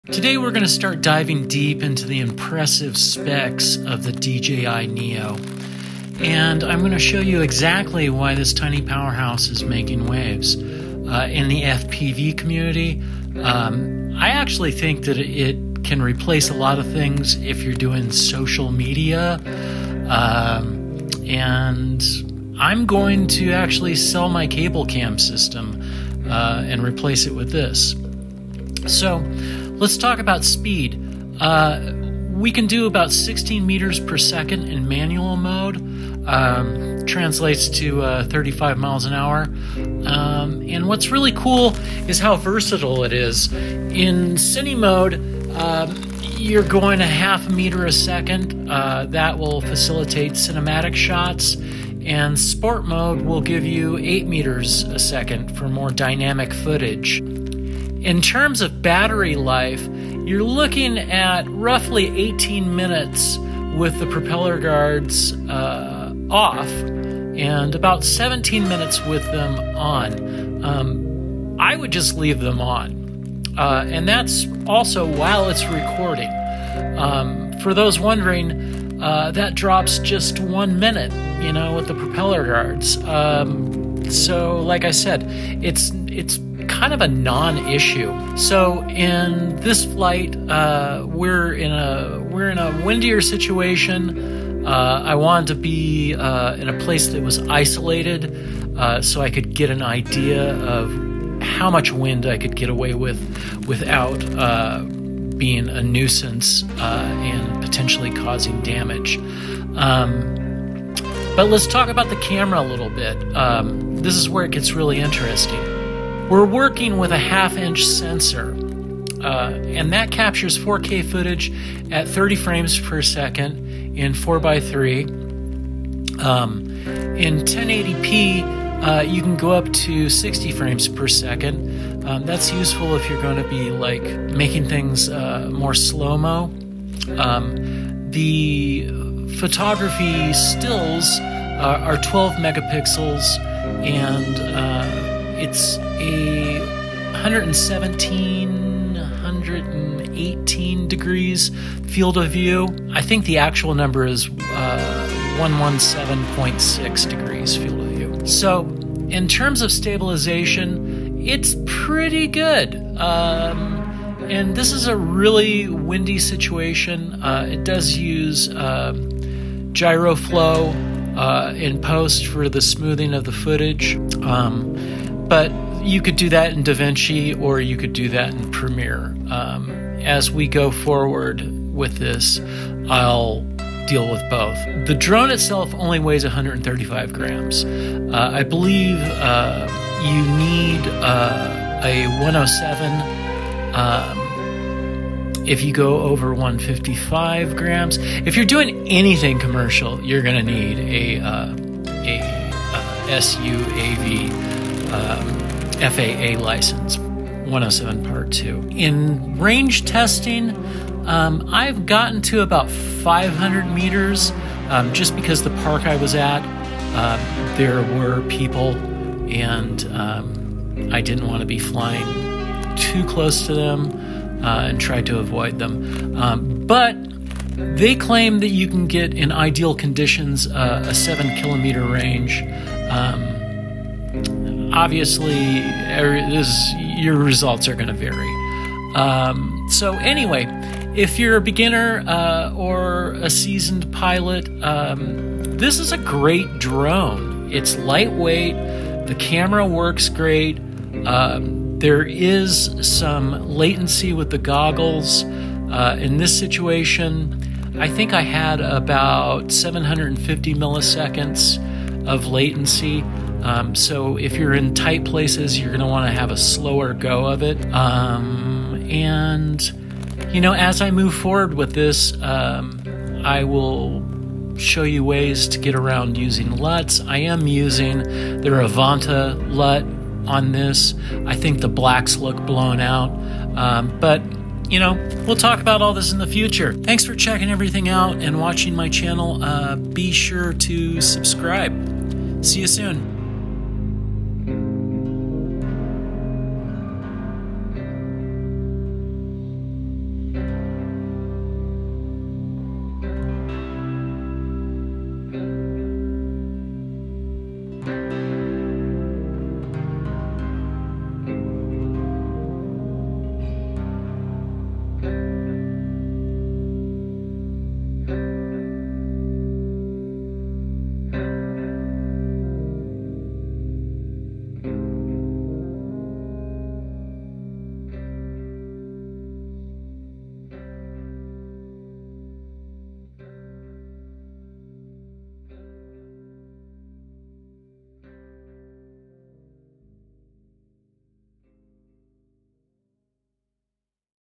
Today we're going to start diving deep into the impressive specs of the DJI Neo, and I'm going to show you exactly why this tiny powerhouse is making waves. In the FPV community, I actually think that it can replace a lot of things if you're doing social media, and I'm going to actually sell my cable cam system and replace it with this. So let's talk about speed. We can do about 16 meters per second in manual mode. Translates to 35 miles an hour. And what's really cool is how versatile it is. In cine mode, you're going a half meter a second. That will facilitate cinematic shots. And sport mode will give you 8 meters a second for more dynamic footage. In terms of battery life, you're looking at roughly 18 minutes with the propeller guards off and about 17 minutes with them on. I would just leave them on. And that's also while it's recording. For those wondering, that drops just 1 minute, with the propeller guards. So like I said, it's kind of a non-issue. So in this flight, we're in a windier situation. I wanted to be in a place that was isolated, so I could get an idea of how much wind I could get away with without being a nuisance and potentially causing damage. But let's talk about the camera a little bit. This is where it gets really interesting. We're working with a 1/2-inch sensor, and that captures 4K footage at 30 frames per second in 4:3. In 1080p, you can go up to 60 frames per second. That's useful if you're going to be making things more slow-mo. The photography stills are 12 megapixels, and it's a 118 degrees field of view. I think the actual number is 117.6 degrees field of view. So in terms of stabilization, it's pretty good. And this is a really windy situation. It does use gyro flow in post for the smoothing of the footage. But you could do that in DaVinci, or you could do that in Premiere. As we go forward with this, I'll deal with both. The drone itself only weighs 135 grams. I believe you need a 107 if you go over 155 grams. If you're doing anything commercial, you're going to need a SUAV FAA license, 107 Part 2. In range testing, I've gotten to about 500 meters, just because the park I was at, there were people, and I didn't want to be flying too close to them and tried to avoid them. But they claim that you can get, in ideal conditions, a 7-kilometer range. Obviously, your results are going to vary. So anyway, if you're a beginner or a seasoned pilot, this is a great drone. It's lightweight. The camera works great. There is some latency with the goggles. In this situation, I think I had about 750 milliseconds of latency. So if you're in tight places, you're going to want to have a slower go of it. And, as I move forward with this, I will show you ways to get around using LUTs. I am using the Avanta LUT on this. I think the blacks look blown out. But, we'll talk about all this in the future. Thanks for checking everything out and watching my channel. Be sure to subscribe. See you soon.